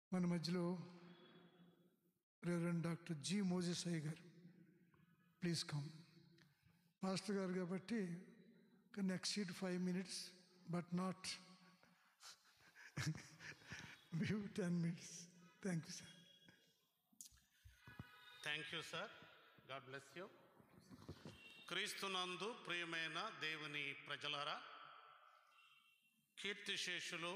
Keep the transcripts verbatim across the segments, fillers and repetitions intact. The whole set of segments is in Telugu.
మన మధ్యలో రెవరెండ్ డాక్టర్ జి మోజెస్ అయ్య గారు, ప్లీజ్ కమ్. పాస్టర్ గారు కాబట్టి can exceed five minutes but not బివ్ ten minutes. Thank you sir. Thank you sir. God bless you. క్రీస్తునందు ప్రియమైన దేవుని ప్రజలారా, కీర్తిశేషులు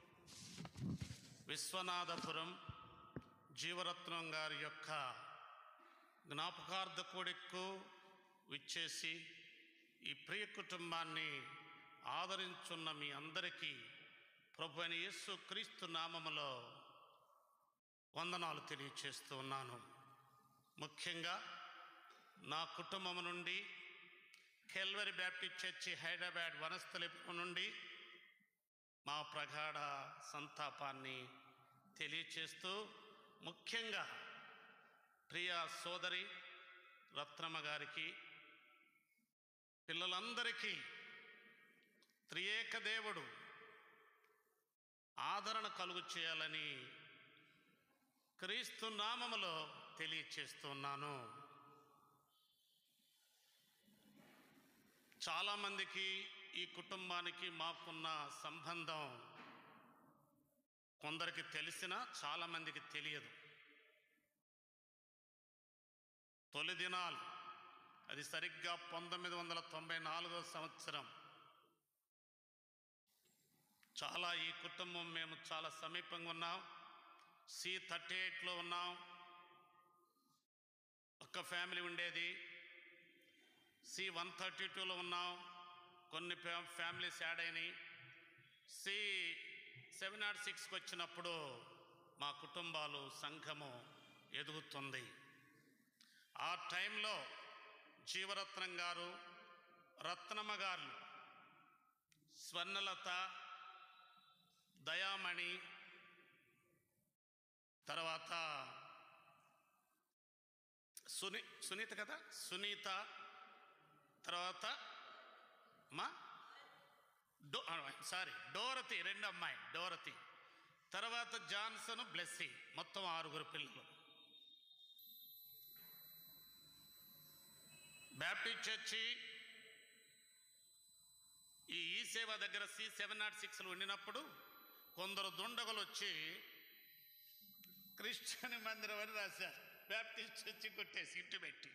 విశ్వనాథపురం జీవరత్నం గారి యొక్క జ్ఞాపకార్థ కూడికకు విచ్చేసి ఈ ప్రియ కుటుంబాన్ని ఆదరించున్న మీ అందరికీ ప్రభు అయిన యేసు క్రీస్తు నామములో వందనాలు తెలియచేస్తూ ఉన్నాను. ముఖ్యంగా నా కుటుంబం నుండి Calvary Baptist Church Hyderabad Vanasthalipuram నుండి మా ప్రగాఢ సంతాపాన్ని తెలియచేస్తూ, ముఖ్యంగా ప్రియ సోదరి రత్నమ్మ గారికి, పిల్లలందరికీ త్రియేక దేవుడు ఆదరణ కలుగు చేయాలని క్రీస్తు నామములో తెలియచేస్తున్నాను. చాలామందికి ఈ కుటుంబానికి మాకున్న సంబంధం కొందరికి తెలిసినా చాలామందికి తెలియదు. తొలి దినాలు, అది సరిగ్గా పంతొమ్మిది వందల తొంభై నాలుగో సంవత్సరం, చాలా ఈ కుటుంబం మేము చాలా సమీపంగా ఉన్నాం. సి థర్టీ ఎయిట్లో ఉన్నాం. ఒక్క ఫ్యామిలీ ఉండేది. సి వన్ థర్టీ టూలో ఉన్నాం. కొన్ని ఫ్యామిలీస్ యాడ్ అయినాయి. సి సెవెన్ నాట్ సిక్స్కి వచ్చినప్పుడు మా కుటుంబాలు సంఘము ఎదుగుతుంది. ఆ టైంలో జీవరత్నం గారు, రత్నమ్మ గారు, స్వర్ణలత, దయామణి, తర్వాత సునీ సునీత కదా సునీత, తర్వాత మా డో సారీ డోరతి, రెండు అమ్మాయి డోరతి, తర్వాత జాన్సన్, బ్లెస్సీ, మొత్తం ఆరుగురు పిల్లలు. బ్యాప్టిస్ట్ చర్చి ఈ ఈ సేవ దగ్గర సి సెవెన్ నాట్ సిక్స్లో ఉండినప్పుడు కొందరు దుండగులు వచ్చి క్రిస్టియన్ మందిరం అని రాశారు. బ్యాప్టిస్ట్ చర్చి కొట్టేసి ఇంటి పెట్టి,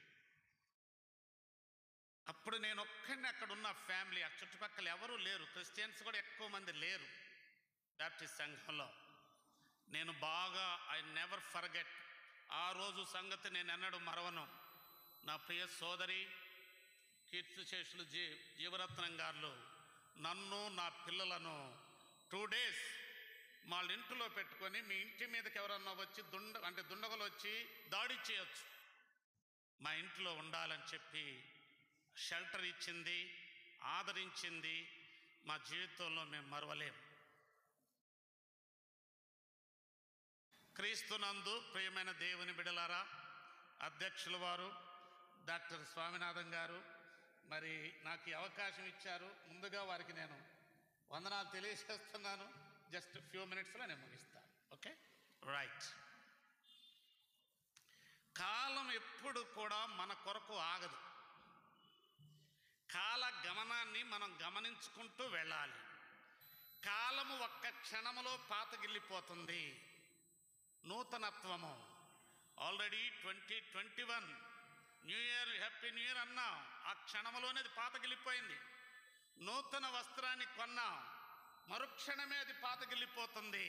అప్పుడు నేను ఒక్కడిని అక్కడ ఉన్న ఫ్యామిలీ, ఆ చుట్టుపక్కల ఎవరూ లేరు, క్రిస్టియన్స్ కూడా ఎక్కువ మంది లేరు బ్యాప్టిస్ట్ సంఘంలో. నేను బాగా ఐ నెవర్ ఫర్గెట్ ఆ రోజు సంగతి నేను ఎన్నడూ మరవను. నా ప్రియ సోదరి కీర్తిశేషులు జీ జీవరత్నం గారు నన్ను, నా పిల్లలను టూ డేస్ వాళ్ళ ఇంటిలో పెట్టుకొని, మీ ఇంటి మీదకి ఎవరన్నా వచ్చి దుండ అంటే దుండగలు వచ్చి దాడి చేయొచ్చు, మా ఇంట్లో ఉండాలని చెప్పి షెల్టర్ ఇచ్చింది, ఆదరించింది. మా జీవితంలో మేము మరవలేం. క్రీస్తునందు ప్రియమైన దేవుని బిడలారా, అధ్యక్షుల వారు డాక్టర్ స్వామినాథన్ గారు మరి నాకు ఈ అవకాశం ఇచ్చారు. ముందుగా వారికి నేను వందనాలు తెలియజేస్తున్నాను. జస్ట్ ఫ్యూ మినిట్స్లో నేను ముగిస్తాను. Okay, right. కాలం ఎప్పుడు కూడా మన కొరకు ఆగదు. కాల గమనాన్ని మనం గమనించుకుంటూ వెళ్ళాలి. కాలము ఒక్క క్షణములో పాతగిల్లిపోతుంది. నూతనత్వము already twenty twenty one new year, happy new year అన్నాం, ఆ క్షణంలోనే అది పాతగిల్లిపోయింది. నూతన వస్త్రాన్ని కొన్నాం, మరుక్షణమే అది పాతగిల్లిపోతుంది.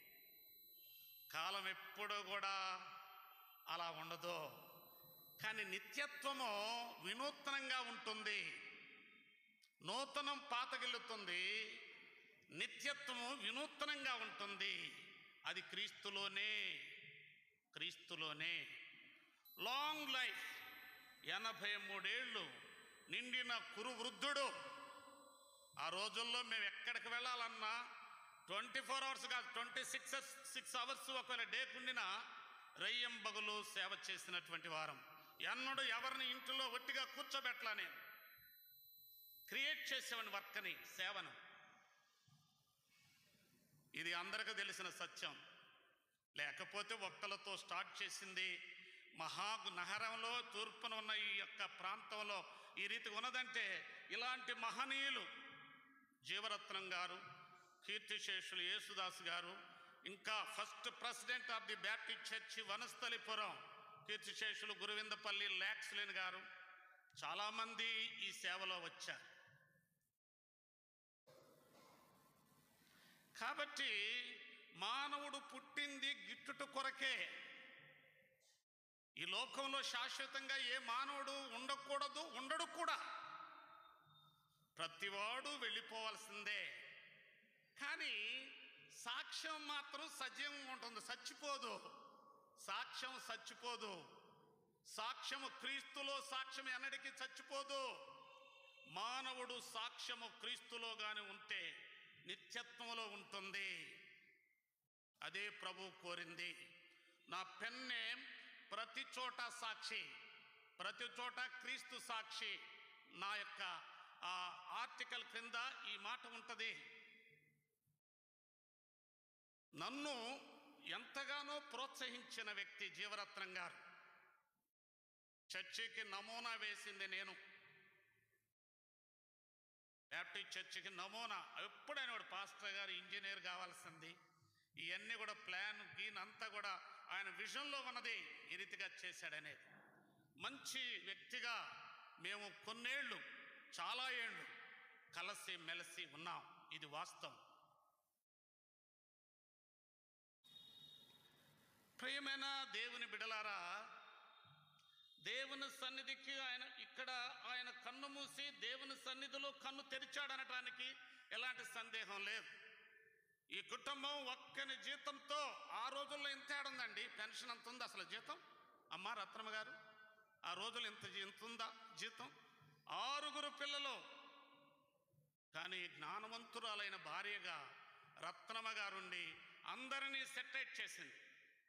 కాలం ఎప్పుడూ కూడా అలా ఉండదు. కానీ నిత్యత్వము వినూత్నంగా ఉంటుంది. నూతనం పాతగిల్లుతుంది, నిత్యత్వము వినూత్నంగా ఉంటుంది. అది క్రీస్తులోనే క్రీస్తులోనే లాంగ్ లైఫ్, ఎనభై మూడేళ్ళు నిండిన కురు వృద్ధుడు. ఆ రోజుల్లో మేము ఎక్కడికి వెళ్ళాలన్నా ట్వంటీ ఫోర్ అవర్స్ కాదు, ట్వంటీ సిక్స్ సిక్స్ అవర్స్ ఒకవేళ డేకుండినా రయ్యం బగులు సేవ చేసినటువంటి వారం. ఎన్నడూ ఎవరిని ఇంటిలో ఒట్టిగా కూర్చోబెట్టలా. నేను క్రియేట్ చేసేవాడిని వర్క్ని, సేవను. ఇది అందరికీ తెలిసిన సత్యం. లేకపోతే ఒక్కలతో స్టార్ట్ చేసింది మహా నగరంలో తూర్పున ఉన్న ఈ యొక్క ప్రాంతంలో ఈ రీతి ఉన్నదంటే ఇలాంటి మహనీయులు జీవరత్నం గారు, కీర్తిశేషులు యేసుదాస్ గారు, ఇంకా first president of the Baptist Church Vanasthalipuram కీర్తిశేషులు గురువిందపల్లి లాక్స్లిన్ గారు, చాలామంది ఈ సేవలో వచ్చారు. కాబట్టి మానవుడు పుట్టింది గిట్టుట కొరకే. ఈ లోకంలో శాశ్వతంగా ఏ మానవుడు ఉండకూడదు, ఉండడు కూడా. ప్రతివాడు వెళ్ళిపోవాల్సిందే. కానీ సాక్ష్యం మాత్రం సజీవంగా ఉంటుంది, చచ్చిపోదు. సాక్ష్యం చచ్చిపోదు. సాక్ష్యము క్రీస్తులో సాక్ష్యం ఎన్నటికీ చచ్చిపోదు. మానవుడు సాక్ష్యము క్రీస్తులో గాని ఉంటే నిత్యత్వంలో ఉంటుంది. అదే ప్రభు కోరింది. నా పెన్నే ప్రతి చోట సాక్షి, ప్రతి చోట క్రీస్తు సాక్షి. నా యొక్క ఆ ఆర్టికల్ క్రింద ఈ మాట ఉంటుంది. నన్ను ఎంతగానో ప్రోత్సహించిన వ్యక్తి జీవరత్నం గారు. చర్చికి నమూనా వేసింది నేను. బ్యాప్టిస్ట్ చర్చికి నమూనా. ఎప్పుడైనా కూడా పాస్టర్ గారు ఇంజనీర్ కావాల్సింది, ఇవన్నీ కూడా ప్లాన్ గీన్ అంతా కూడా ఆయన విజన్లో ఉన్నది. ఈ రీతిగా చేశాడనేది. మంచి వ్యక్తిగా మేము కొన్నేళ్ళు, చాలా ఏళ్ళు కలిసి మెలిసి ఉన్నాం. ఇది వాస్తవం. ప్రియమైన దేవుని బిడలారా, దేవుని సన్నిధికి ఆయన ఇక్కడ ఆయన కన్ను మూసి దేవుని సన్నిధిలో కన్ను తెరిచాడనటానికి ఎలాంటి సందేహం లేదు. ఈ కుటుంబం ఒక్కని జీతంతో ఆ రోజుల్లో ఇంత ఏడుందండి. పెన్షన్ అంత ఉంది అసలు జీతం? అమ్మ రత్నమ్మ గారు, ఆ రోజులు ఇంత ఇంత ఉందా జీతం? ఆరుగురు పిల్లలు. కానీ జ్ఞానవంతురాలైన భార్యగా రత్నమ్మ గారుండి అందరినీ సెటరేట్ చేసింది.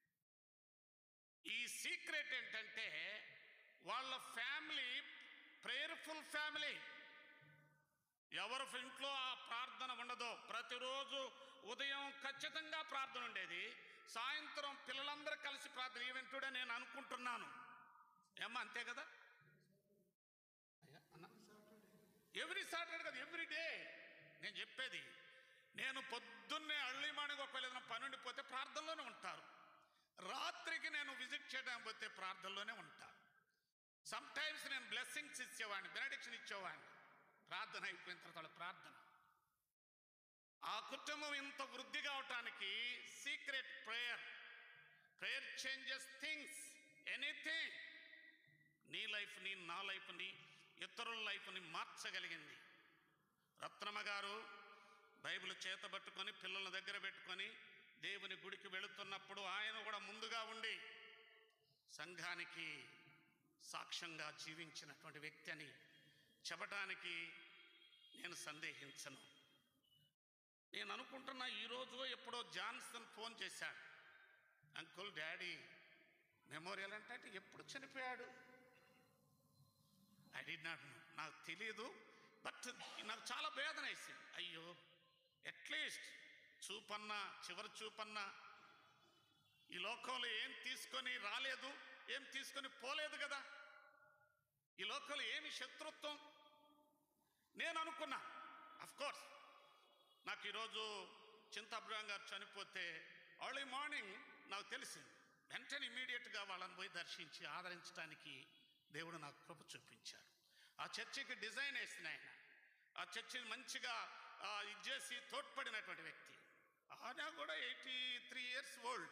ఈ సీక్రెట్ ఏంటంటే వాళ్ళ ఫ్యామిలీ ప్రేయర్ఫుల్ ఫ్యామిలీ. ఎవరి ఇంట్లో ఆ ప్రార్థన ఉండదో, ప్రతిరోజు ఉదయం ఖచ్చితంగా ప్రార్థన ఉండేది, సాయంత్రం పిల్లలందరూ కలిసి ప్రార్థన. ఈవెన్ టుడే నేను అనుకుంటున్నాను, ఏమ్మా అంతే కదా, ఎవ్రీ సాటర్డే కదా, ఎవ్రీ డే. నేను చెప్పేది, నేను పొద్దున్నే అర్లీ మార్నింగ్ ఒకవేళ పనుండిపోతే ప్రార్థనలోనే ఉంటారు. రాత్రికి నేను విజిట్ చేయడానికి పోతే ప్రార్థనలోనే ఉంటాను. సమ్ టైమ్స్ నేను బ్లెస్సింగ్స్ ఇచ్చేవాడిని, బెనడిక్షన్ ఇచ్చేవాడిని. ప్రార్థన అయిపోయిన తర్వాత ప్రార్థన. ఆ కుటుంబం ఇంత వృద్ధి కావటానికి secret prayer. Prayer changes things, anything. నీ లైఫ్ని, నా లైఫ్ని, ఇతరుల లైఫ్ని మార్చగలిగింది. రత్నమ్మ గారు బైబిల్ చేతబట్టుకొని పిల్లల దగ్గర పెట్టుకొని దేవుని గుడికి వెళుతున్నప్పుడు ఆయన కూడా ముందుగా ఉండి సంఘానికి సాక్ష్యంగా జీవించినటువంటి వ్యక్తి అని చెప్పటానికి నేను సందేహించను. నేను అనుకుంటున్నా, ఈరోజు ఎప్పుడో జాన్సన్ ఫోన్ చేశాడు, అంకుల్ డాడీ మెమోరియల్ అంటే అంటే ఎప్పుడు చనిపోయాడు? ఐ డిడ్ నాట్ నో, నాకు తెలియదు. బట్ నాకు చాలా వేదన వేసింది. అయ్యో, అట్లీస్ట్ చూపన్నా, చివరి చూపన్నా ఈ లోకంలో ఏం తీసుకొని రాలేదు, ఏం తీసుకొని పోలేదు కదా. ఈ లోకంలో ఏమి శత్రుత్వం. నేను అనుకున్నా, అఫ్కోర్స్ నాకు ఈరోజు చింతాబ్రాం గారు చనిపోతే ఎర్లీ మార్నింగ్ నాకు తెలిసింది. వెంటనే ఇమీడియట్గా వాళ్ళని పోయి దర్శించి ఆదరించడానికి దేవుడు నాకు కృప చూపించారు. ఆ చర్చికి డిజైన్ వేసిన ఆయన, ఆ చర్చిని మంచిగా ఇది చేసి తోడ్పడినటువంటి వ్యక్తి. ఆయన కూడా ఎయిటీ త్రీ ఇయర్స్ ఓల్డ్.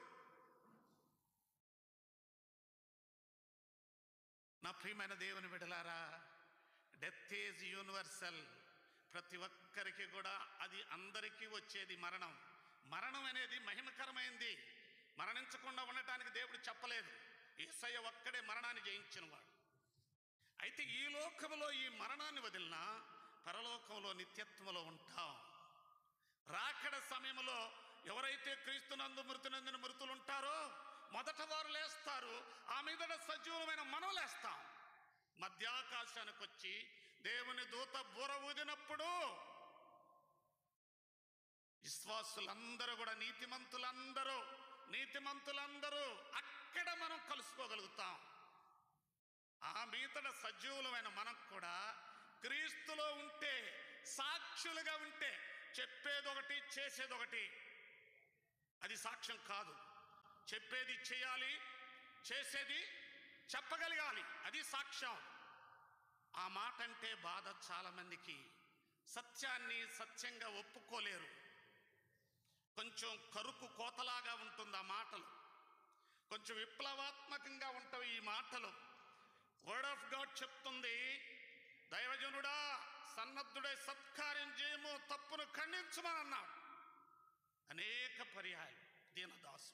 నా ప్రియమైన దేవుని బిడ్డలారా, డెత్ ఈజ్ యూనివర్సల్. ప్రతి ఒక్కరికి కూడా అది అందరికీ వచ్చేది మరణం. మరణం అనేది మహిమకరమైంది. మరణించకుండా ఉండటానికి దేవుడు చెప్పలేదు. యేసయ్య ఒక్కడే మరణాన్ని జయించినవాడు. అయితే ఈ లోకంలో ఈ మరణాన్ని వదిలినా పరలోకంలో నిత్యత్వంలో ఉంటాం. రాకడ సమయంలో ఎవరైతే క్రీస్తునందు మృతునందున మృతులు ఉంటారో మొదట వారు లేస్తారు. ఆ మీదట సజీవమైన మనం లేస్తాం. మధ్యాకాశానికి వచ్చి దేవుని దూత బూర ఊదినప్పుడు విశ్వాసులందరూ కూడా, నీతిమంతులందరూ నీతిమంతులందరూ అక్కడ మనం కలుసుకోగలుగుతాం. ఆ మీదట సజీవులమైన మనం కూడా క్రీస్తులో ఉంటే, సాక్షులుగా ఉంటే, చెప్పేదొకటి చేసేదొకటి. అది సాక్ష్యం కాదు. చెప్పేది చేయాలి, చేసేది చెప్పగలగాలి, అది సాక్ష్యం. ఆ మాట అంటే బాధ చాలా మందికి. సత్యాన్ని సత్యంగా ఒప్పుకోలేరు. కొంచెం కరుకు కోతలాగా ఉంటుంది ఆ మాటలు, కొంచెం విప్లవాత్మకంగా ఉంటాయి ఈ మాటలు. వర్డ్ ఆఫ్ గాడ్ చెప్తుంది, దైవజనుడా సన్నద్ధుడై సత్కార్యం చేయము, తప్పును ఖండించమని అన్నాడు అనేక పర్యాయాలు. దీనదాసు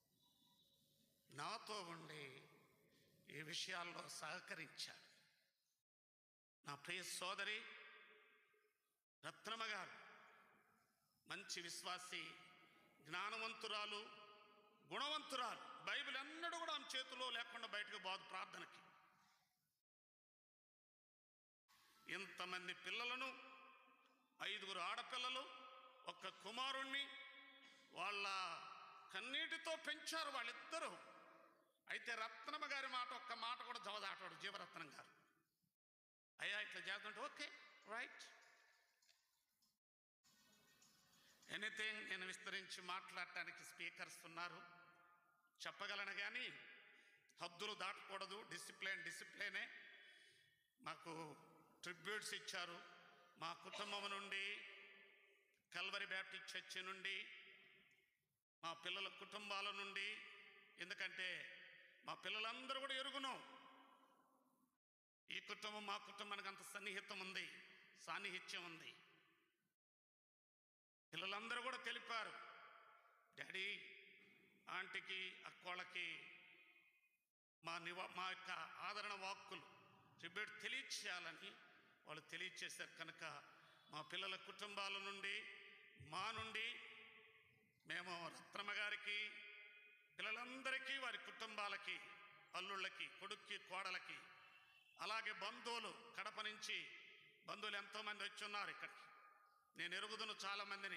నాతో ఉండి ఈ విషయాల్లో సహకరించాడు. నా ప్రియ సోదరి రత్నమ్మ గారు మంచి విశ్వాసి, జ్ఞానవంతురాలు, గుణవంతురాలు. బైబిల్ ఎన్నడూ కూడా ఆమె చేతిలో లేకుండా బయటకు పోదు ప్రార్థనకి. ఇంతమంది పిల్లలను, ఐదుగురు ఆడపిల్లలు, ఒక్క కుమారుణ్ణి వాళ్ళ కన్నీటితో పెంచారు వాళ్ళిద్దరూ. అయితే రత్నమ్మ గారి మాట ఒక్క మాట కూడా జవదాటాడు జీవరత్నం గారు. అయ్యా ఇట్లా చేస్తుంటే ఓకే రైట్, ఎనీథింగ్. నేను విస్తరించి మాట్లాడటానికి స్పీకర్స్ ఉన్నారు, చెప్పగలను, కానీ హద్దులు దాటకూడదు. డిసిప్లిన్ డిసిప్లినే. మాకు ట్రిబ్యూట్స్ ఇచ్చారు మా కుటుంబం నుండి, కల్వరి బ్యాప్టిస్ట్ చర్చి నుండి, మా పిల్లల కుటుంబాల నుండి. ఎందుకంటే మా పిల్లలందరూ కూడా ఎరుగును, ఈ కుటుంబం మా కుటుంబానికి అంత సన్నిహితం ఉంది, సాన్నిహిత్యం ఉంది. పిల్లలందరూ కూడా తెలిపారు, డాడీ ఆంటీకి అక్కోళ్ళకి మా నివా మా యొక్క ఆదరణ వాక్కులు ట్రిబ్యూట్ తెలియచేయాలని వాళ్ళు తెలియచేశారు. కనుక మా పిల్లల కుటుంబాల నుండి, మా నుండి మేము రత్నమ్మ గారికి, పిల్లలందరికీ, వారి కుటుంబాలకి, అల్లుళ్ళకి, కొడుక్కి, కోడలకి, అలాగే బంధువులు, కడప నుంచి బంధువులు ఎంతోమంది వచ్చి ఉన్నారు ఇక్కడికి. నేను ఎరుగుదును చాలామందిని.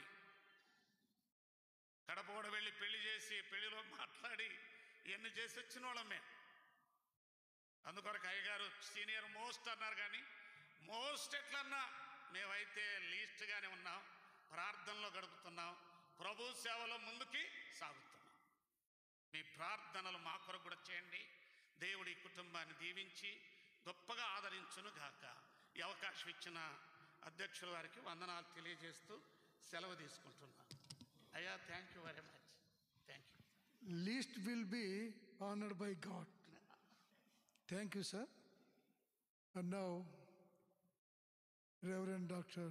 కడప కూడా వెళ్ళి పెళ్లి చేసి, పెళ్లిలో మాట్లాడి ఇవన్నీ చేసి వచ్చిన వాళ్ళం మేము. అందుకొరకు అయ్యగారు సీనియర్ మోస్ట్ అన్నారు, కానీ మోస్ట్ ఎట్లన్నా మేమైతే లీస్ట్గానే ఉన్నాం. ప్రార్థనలో గడుపుతున్నాం, ప్రభు సేవలో ముందుకి సాగుతున్నాం. మీ ప్రార్థనలు మా కొరకు కూడా చేయండి. దేవుడి కుటుంబాన్ని దీవించి గొప్పగా ఆదరించును గాక. ఈ అవకాశం ఇచ్చిన అధ్యక్షుల వారికి వందనాలు తెలియజేస్తూ సెలవు తీసుకుంటున్నాను. అయ్యా thank you very much. Thank you. Least will be honored by God. Thank you, sir. And now, Reverend Doctor